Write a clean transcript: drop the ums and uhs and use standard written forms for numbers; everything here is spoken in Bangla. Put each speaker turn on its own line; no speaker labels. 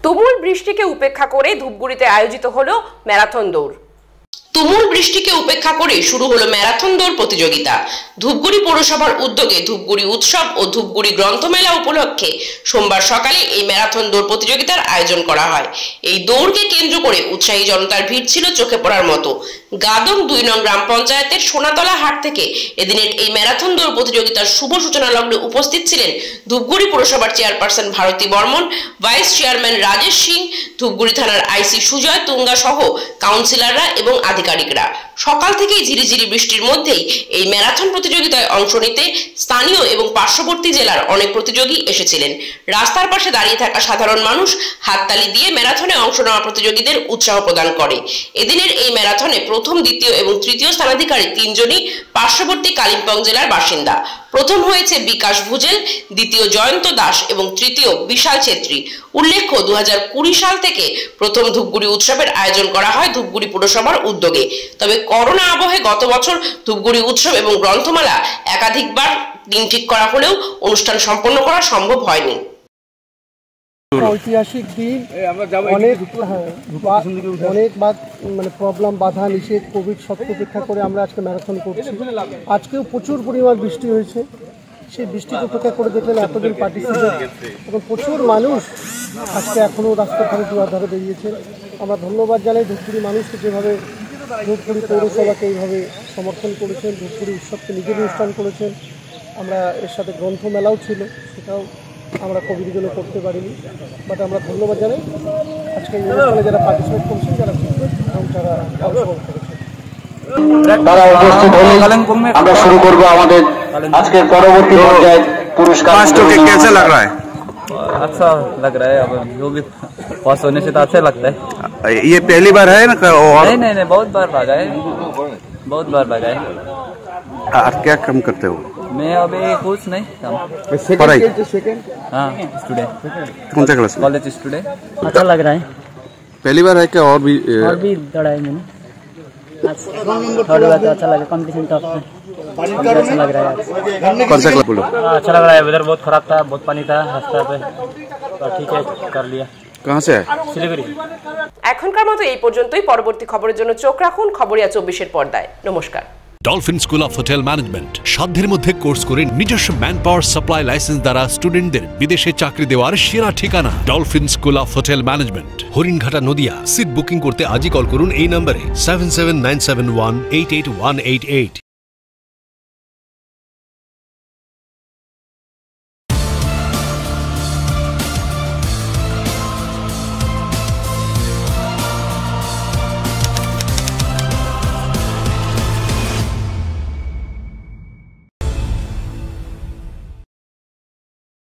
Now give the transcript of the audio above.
তুমুল বৃষ্টিকে উপেক্ষা করে ধূপগুড়িতে আয়োজিত হলো ম্যারাথন দৌড়। তুমুল বৃষ্টিকে উপেক্ষা করে শুরু হলো ম্যারাথন দৌড় প্রতিযোগিতা। ধূপগুড়ি পৌরসভার উদ্যোগে ধূপগুড়ি উৎসব ও ধূপগুড়ি গ্রন্থমেলা উপলক্ষে সোমবার সকালে এই ম্যারাথন দৌড় প্রতিযোগিতার আয়োজন করা হয়। এই দৌড়কে কেন্দ্র করে উৎসাহী জনতার ভিড় ছিল চোখে পড়ার মতো। গাদং 2 নং গ্রাম পঞ্চায়েতের সোনাতলা হাট থেকে এদিনের এই ম্যারাথন দৌড় প্রতিযোগিতার শুভ সূচনা লগ্নে উপস্থিত ছিলেন ধূপগুড়ি পৌরসভার chairperson Bharati Barman, vice chairman Rajesh Singh, Dhupguri থানার আইসি সুজয় তুঙ্গা সহ কাউন্সিলররা এবং আধিকারিকরা। সকাল থেকেই ঝিরিঝিরি বৃষ্টির মধ্যেই এই ম্যারাথন প্রতিযোগিতায় অংশ নিতে স্থানীয় এবং পার্শ্ববর্তী জেলার অনেক প্রতিযোগী এসেছিলেন। রাস্তার পাশে দাঁড়িয়ে থাকা সাধারণ মানুষ হাততালি দিয়ে ম্যারাথনে অংশ নেওয়া প্রতিযোগীদের উৎসাহ প্রদান করে। এদিনের এই ম্যারাথনে প্রথম, দ্বিতীয় এবং তৃতীয় স্থানাধিকারী 3 জনই পার্শ্ববর্তী কালিম্পং জেলার বাসিন্দা। প্রথম হয়েছে বিকাশ ভুজেল, দ্বিতীয় জয়ন্ত দাস এবং তৃতীয় বিশাল ছেত্রী। উল্লেখ্য 2020 সাল থেকে প্রথম ধূপগুড়ি উৎসবের আয়োজন করা হয় ধূপগুড়ি পৌরসভার উদ্যোগে। তবে করোনা আবহে গত বছর ধূপগুড়ি উৎসব এবং গ্রন্থমেলা একাধিকবার দিন ঠিক করা হলেও অনুষ্ঠান সম্পন্ন করা সম্ভব হয়নি।
ঐতিহাসিক দিন, অনেক মানে প্রবলেম, বাধা নিষেধ, কোভিড সবকে উপেক্ষা করে আমরা আজকে ম্যারাথন করছি। আজকেও প্রচুর পরিমাণ বৃষ্টি হয়েছে। সেই বৃষ্টিকে উপেক্ষা করে দেখলেন এতদিন পার্টিসিপেট এবং প্রচুর মানুষ আজকে এখনও রাস্তার ধারে দুয়ার বেরিয়েছে। আমরা ধন্যবাদ জানাই ধূপগুড়ি মানুষকে, যেভাবে ধূপগুড়ি পৌরসভাকে এইভাবে সমর্থন করেছেন, ধূপগুড়ি উৎসবকে নিজের অনুষ্ঠান করেছেন। আমরা এর সাথে গ্রন্থমেলাও ছিল, সেটাও আমরা কোভিড জন্য করতে পারিনি, বাট আমরা ধন্যবাদ জানাই আজকে এই অনুষ্ঠানে যারা পার্টিসিপেট করছেন, যারা এবং যারা অংশগ্রহণ করেছেন।
তারা উপস্থিত হলে আমরা शुरू করব আমাদের আজকের পরবর্তী পর্যায়ে পুরস্কার।
कैसा लग रहा है?
अच्छा लग रहा है, अब जो भी पास होने से तो अच्छा लगता है।
ये पहली बार है ना? और
नहीं बहुत बार भागा है, बहुत बार भागा है।
आप क्या काम करते हो?
मैं अभी कुछ नहीं काम,
पढ़ाई।
हाँ, स्टूडेंट।
कौन सा क्लास?
College student.
अच्छा लग रहा है।
पहली बार है क्या? और भी
दौड़ा है मैंने, थोड़ी बात अच्छा लगा। कंपटीशन टफ है, अच्छा लग रहा है।
कौन सा क्लास बोलो?
अच्छा लग रहा है। वेदर बहुत खराब था, बहुत पानी था रास्ता पे, तो ठीक है कर लिया।
कहाँ से है?
শিলিগুড়ি।
এখনকার মতো এই পর্যন্তই। পরবর্তী খবরের জন্য চোখ রাখুন খবরিয়া 24-এর পর্দায়। নমস্কার।
Dolphin school of hotel management সাধ্যের মধ্যে কোর্স করে নিজস্ব ম্যান পাওয়ার সাপ্লাই লাইসেন্স দ্বারা স্টুডেন্টদের বিদেশে চাকরি দেওয়ার সেরা ঠিকানা Dolphin school of hotel management, Haringhata, Nadia. Seat booking করতে আজই কল করুন এই নম্বরে 7797188188।